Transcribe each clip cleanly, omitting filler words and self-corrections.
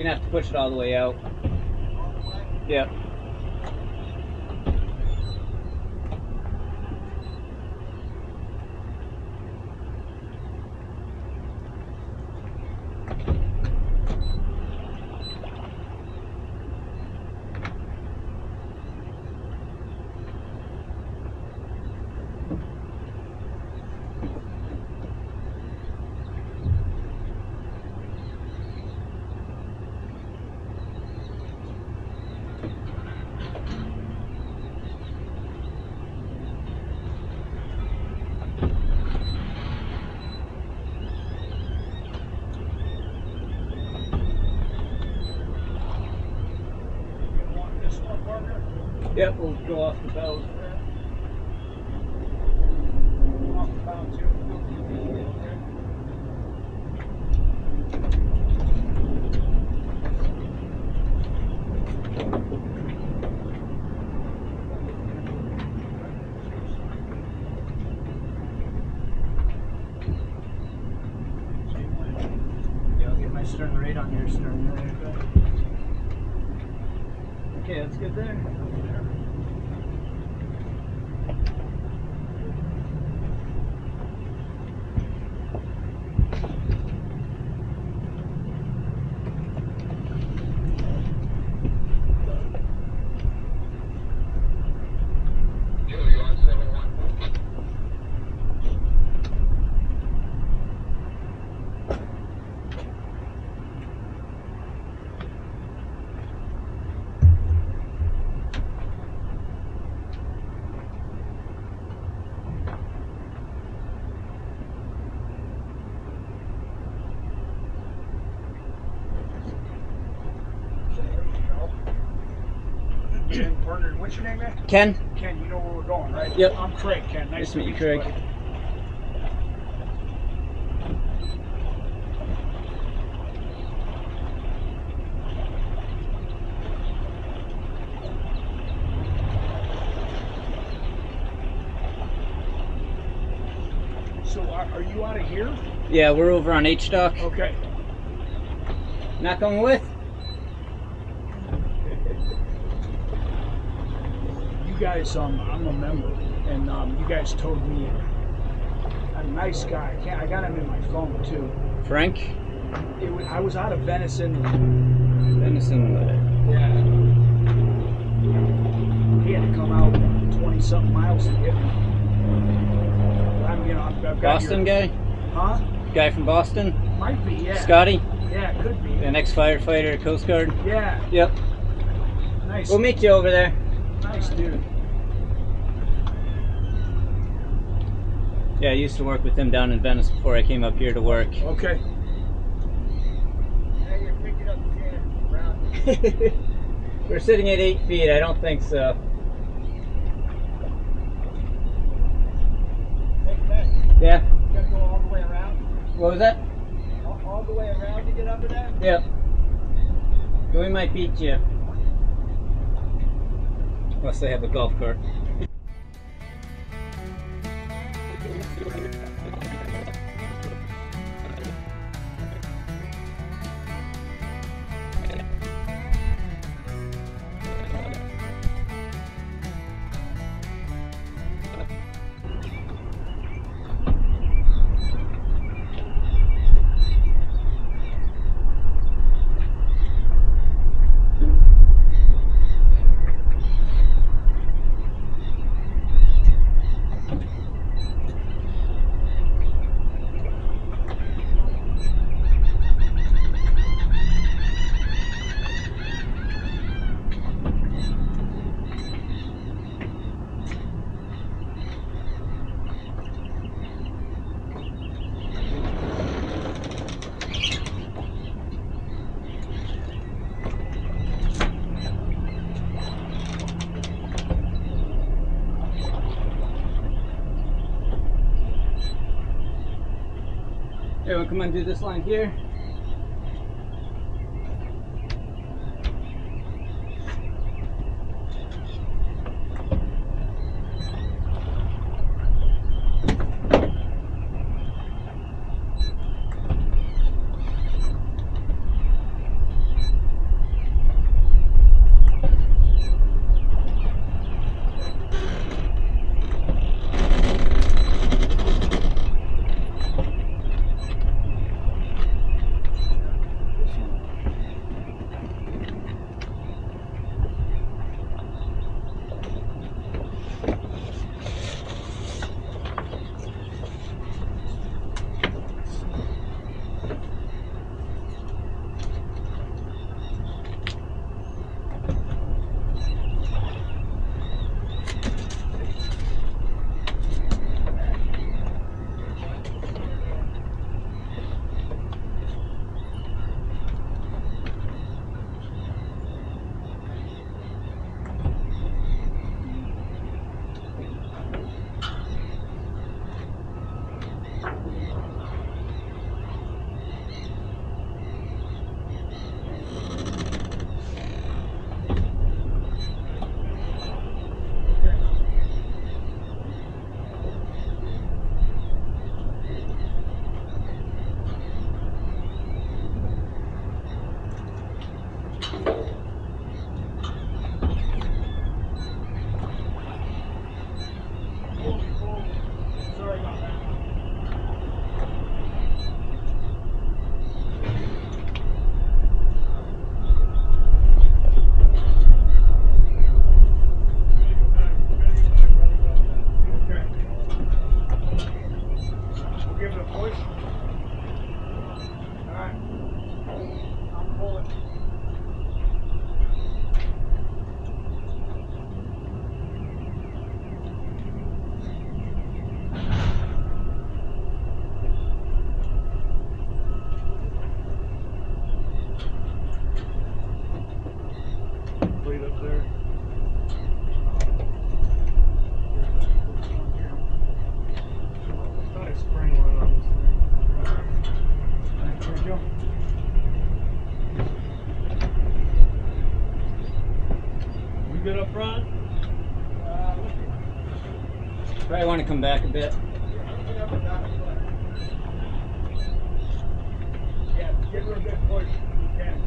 gonna have to push it all the way out. Yep. Yep, we'll go off the boat. Off the boat too. Yeah, I'll get my stern right on your stern there. Okay, that's good there. Partner, what's your name, man? Ken? Ken, you know where we're going, right? Yep. I'm Craig, Ken. Nice to meet you, Craig. buddy. So, are you out of here? Yeah, we're over on H dock. Okay. Not going with? You guys, I'm a member, and you guys told me a nice guy. I got him in my phone too. Frank? I was out of Venice Inlet. Yeah. He had to come out 20-something miles to get me. I've got Boston guy? Huh? Guy from Boston? Might be, yeah. Scotty? Yeah, it could be. An ex-firefighter, Coast Guard? Yeah. Yep. Nice. We'll meet you over there. Nice dude. Yeah, I used to work with him down in Venice before I came up here to work. Okay. Now you're picking up the can around. We're sitting at 8 feet, I don't think so. Hey, Ken, Yeah? you gotta go all the way around? What was that? All the way around to get up to that? Yep. We might beat you. Unless they have a golf cart. Everyone come on, do this line here. relocate up there. I thought I sprang one on this thing. Alright, here we go. We good up front? Probably want to come back a bit. Yeah, give her a good push. You can.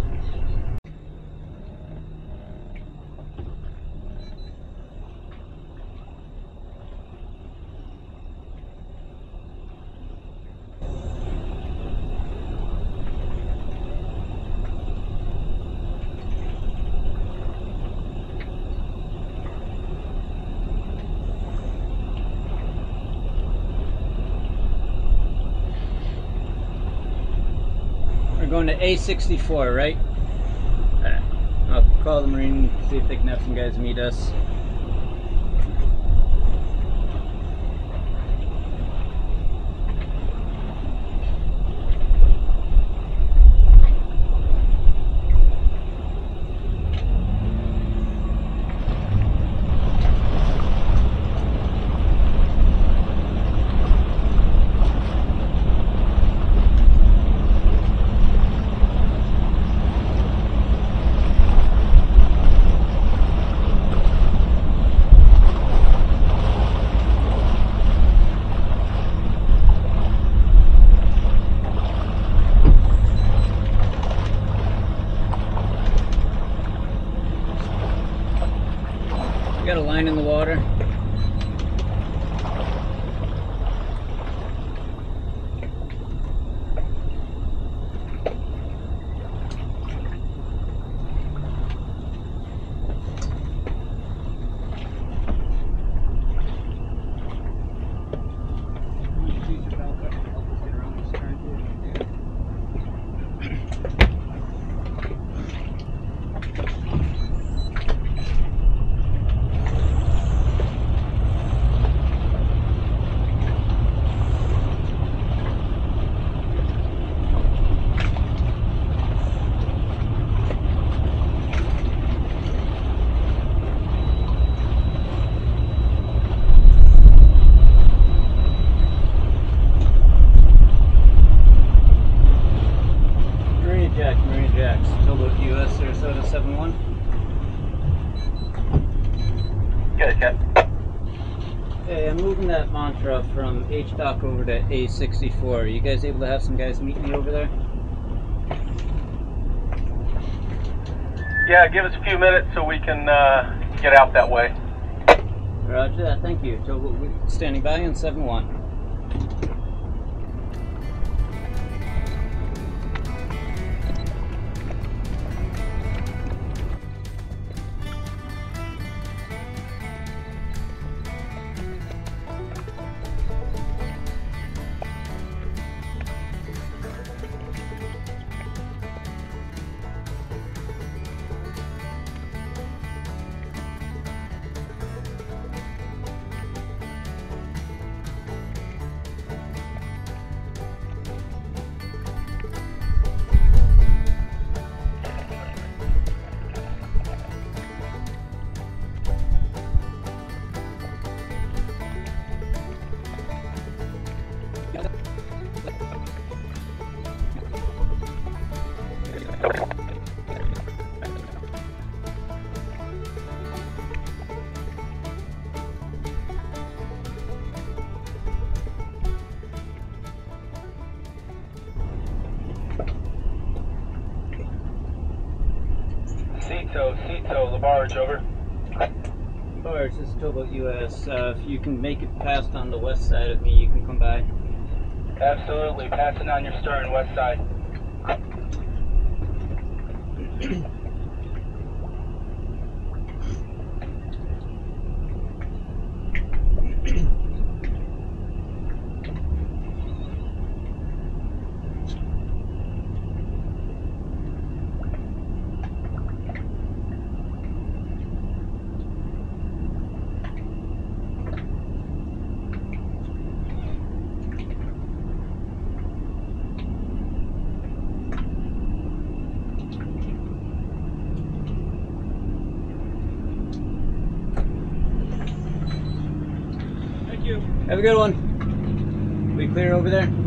We're going to A64, right? Alright. I'll call the marine, see if they can have some guys meet us. Got a line in the water. Marina Jacks, Towboat US, Sarasota 71. Good, Cap. Hey, I'm moving that Manta from H-Dock over to A64. Are you guys able to have some guys meet me over there? Yeah, give us a few minutes so we can get out that way. Roger that, thank you. Towboat standing by on 71. Seato, LaBarge, over. Barge, this is Towboat US. If you can make it past on the west side of me, you can come by. Absolutely, passing on your stern, west side. Have a good one. We clear over there?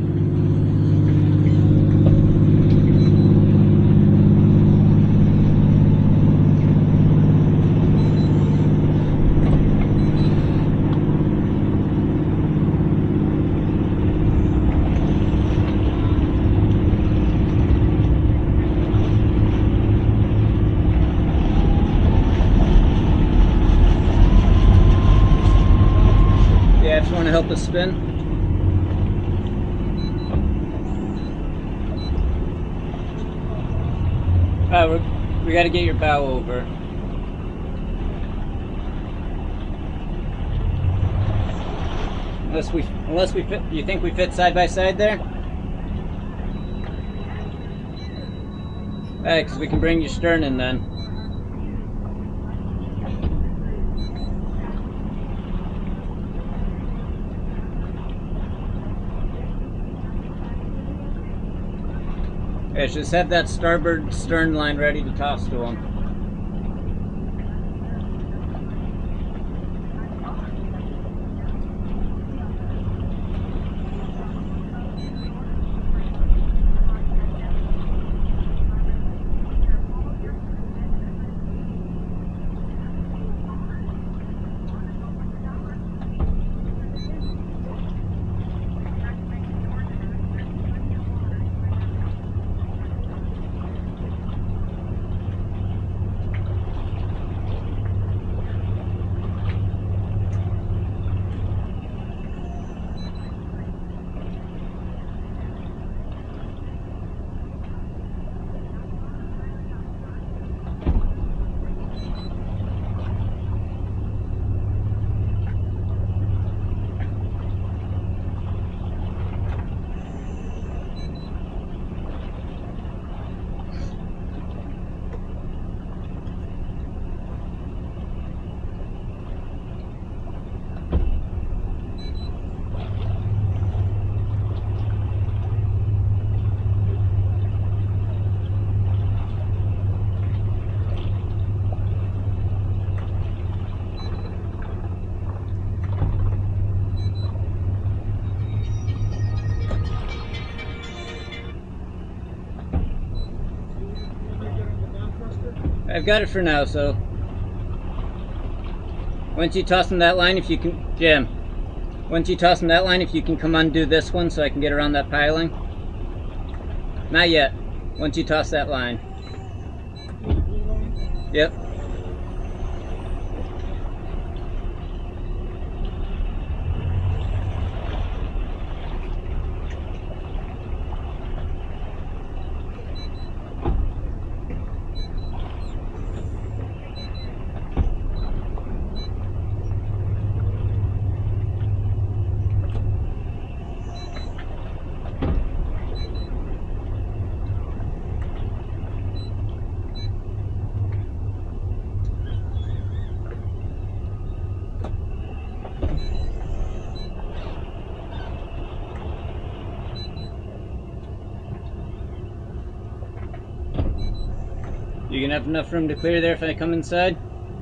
Yeah, if you want to help us spin. We got to get your bow over. Unless we fit. You think we fit side by side there? Alright, because we can bring your stern in then. Yeah, just have that starboard stern line ready to toss to him. I've got it for now, so once you toss him that line, if you can, Jim, once you toss him that line, if you can come undo this one so I can get around that piling. Not yet. Once you toss that line. Yep. You gonna have enough room to clear there if I come inside?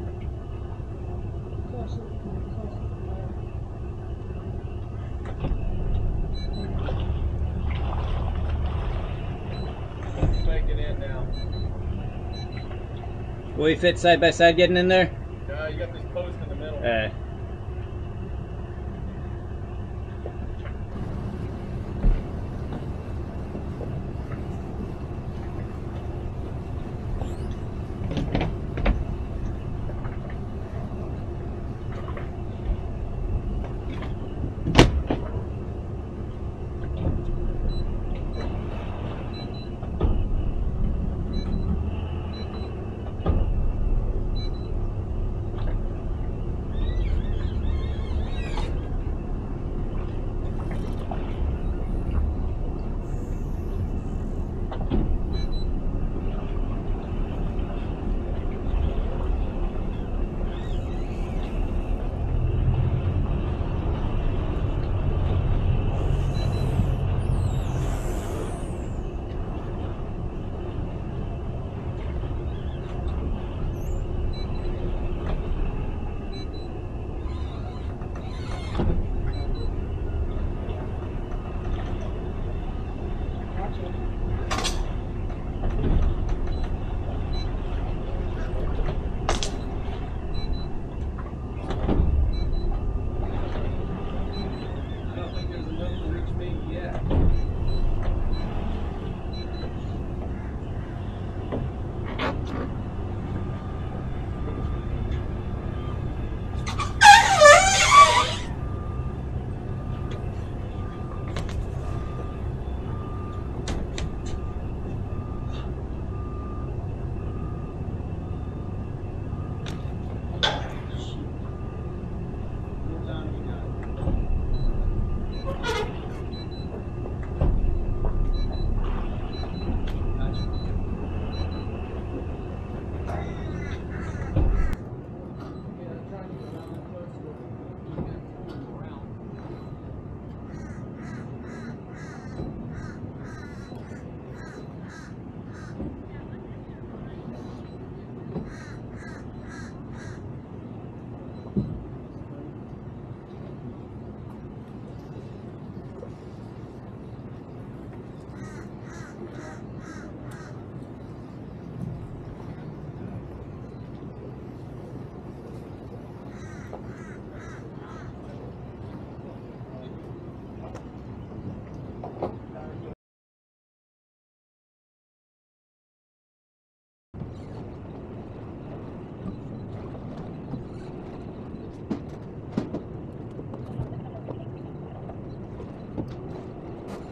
Make it in now. Will we fit side by side getting in there? No, you got this post in the middle.